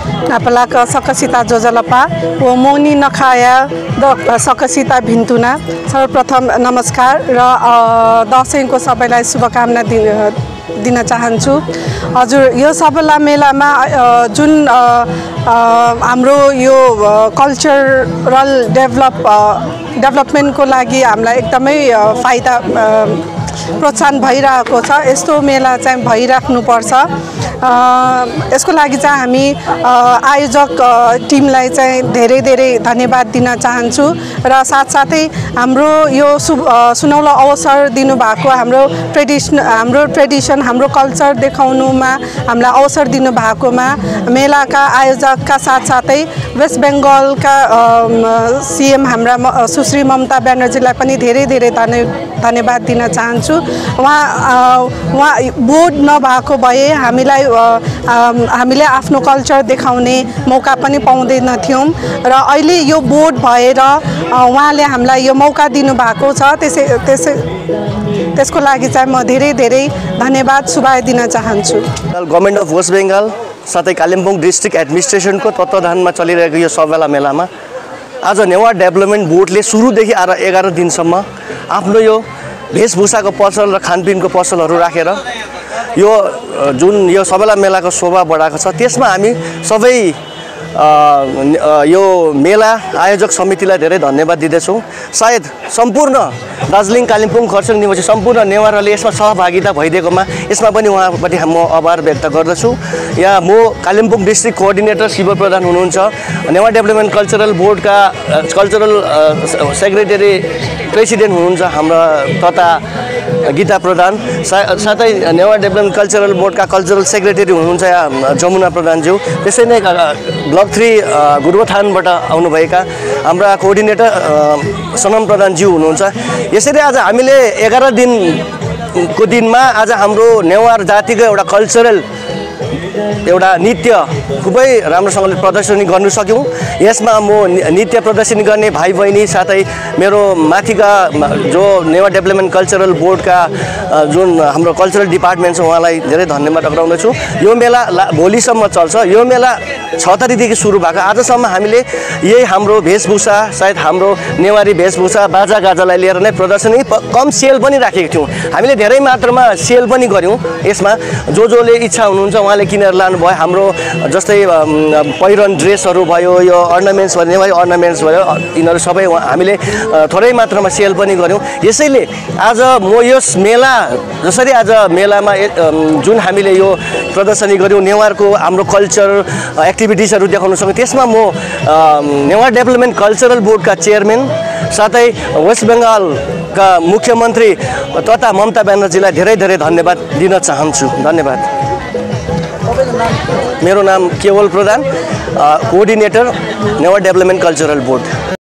apalaka sakasita jojalapa wo moni nakhaya sakasita bhintuna सर्वप्रथम नमस्कार र दशैंको सबैलाई शुभकामना दिन चाहन्छु। हजुर यो सबला मेलामा जुन हाम्रो यो कल्चरल डेभलपमेन्टको लागि हामीलाई एकदमै फाइदा प्रोत्साहन भइरहेको छ। यस्तो मेला चाहिँ भइराख्नु पर्छ। यसको लागि चाहिँ हामी आयोजक टिमलाई चाहिँ धेरै धेरै धन्यवाद दिन चाहन्छु र साथसाथै हाम्रो यो सुनौलो अवसर दिनुभएको हाम्रो ट्रेडिसन हाम्रो कल्चर देखाउनुमा हामीलाई अवसर दिनुभएकोमा मेलाका आयोजकका साथसाथै वेस्ट बेङ्गलका सीएम हाम्रा सुश्री ममता ब्यानर्जीलाई पनि धेरै धेरै धन्यवाद दिन चाहन्छु। उहाँ बोर्ड नभएको भए हामीले आफ्नो कल्चर देखाउने मौका पनि पाउँदैनथ्यौँ र अहिले यो बोर्ड भएर उहाँले हामीलाई यो मौका दिनुभएको छ। त्यसको लागि चाहिँ म धेरै धेरै धन्यवाद शुभाय दिन चाहन्छु। गभर्नमेन्ट अफ वेस्ट बेङ्गल साथै कालिम्पोङ डिस्ट्रिक्ट एडमिनिस्ट्रेसनको तत्त्वावधानमा चलिरहेको यो सबला मेलामा आज नेवार डेभलपमेन्ट बोर्डले सुरुदेखि 11 दिनसम्म आफ्नो यो वेशभूषाको पसल र खानपिनको पसलहरू राखेर यो जुन यो सबला मेलाको शोभा बढाएको छ त्यसमा हामी सबै यो मेला आयोजक समितिलाई धेरै धन्यवाद दिँदैछौँ। सायद सम्पूर्ण दार्जिलिङ कालिम्पोङ खरसाङ निवासी सम्पूर्ण नेवारहरूले यसमा सहभागिता भइदिएकोमा यसमा पनि उहाँप्रति म आभार व्यक्त गर्दछु। यहाँ म कालिम्पोङ डिस्ट्रिक्ट कोअर्डिनेटर शिव प्रधान हुनुहुन्छ, नेवार डेभलपमेन्ट कल्चरल बोर्डका कल्चरल सेक्रेटरी प्रेसिडेन्ट हुनुहुन्छ हाम्रा तथा गीता प्रधान, साथै नेवार डेभलपमेन्ट कल्चरल बोर्डका कल्चरल सेक्रेटरी हुनुहुन्छ यहाँ जमुना प्रधानज्यू, त्यसै नै ब्लक 3 गुरुबथानबाट आउनुभएका हाम्रा कोअर्डिनेटर सनम प्रधानज्यू हुनुहुन्छ। यसरी आज हामीले 11 दिनको दिनमा आज हाम्रो नेवार जातिको एउटा कल्चरल एउटा नृत्य खुबै राम्रोसँगले प्रदर्शनी गर्न सक्यौँ। यसमा म नृत्य प्रदर्शनी गर्ने भाइ बहिनी साथै मेरो माथिका जो नेवार डेभलपमेन्ट कल्चरल बोर्डका जुन हाम्रो कल्चरल डिपार्टमेन्ट छ उहाँलाई धेरै धन्यवाद टक्राउँदछु। यो मेला भोलिसम्म चल्छ। यो मेला 6 तारिकदेखि सुरु भएको आजसम्म हामीले यही हाम्रो वेशभूषा सायद हाम्रो नेवारी वेशभूषा बाजा गाजालाई लिएर नै प्रदर्शनी कम सेल पनि राखेको थियौँ। हामीले धेरै मात्रामा सेल पनि गऱ्यौँ। यसमा जसले इच्छा हुनुहुन्छ उहाँले किनेर लानुभयो। हाम्रो जस्तै पहिरन ड्रेसहरू भयो, यो अर्नामेन्ट्स भयो, नेवारी अर्नामेन्ट्स भयो, यिनीहरू सबै हामीले थोरै मात्रामा सेल पनि गऱ्यौँ। यसैले आज म यस मेला जसरी आज मेलामा जुन हामीले यो प्रदर्शनी गऱ्यौँ नेवारको हाम्रो कल्चर एक्टिभिटिजहरू देखाउन सक्यौँ। त्यसमा म नेवार डेभलपमेन्ट कल्चरल बोर्डका चेयरम्यान साथै वेस्ट बेङ्गलका मुख्यमन्त्री तथा ममता ब्यानर्जीलाई धेरै धेरै धन्यवाद दिन चाहन्छु। धन्यवाद। मेरो नाम Keval Pradhan, coordinator Newar development cultural board.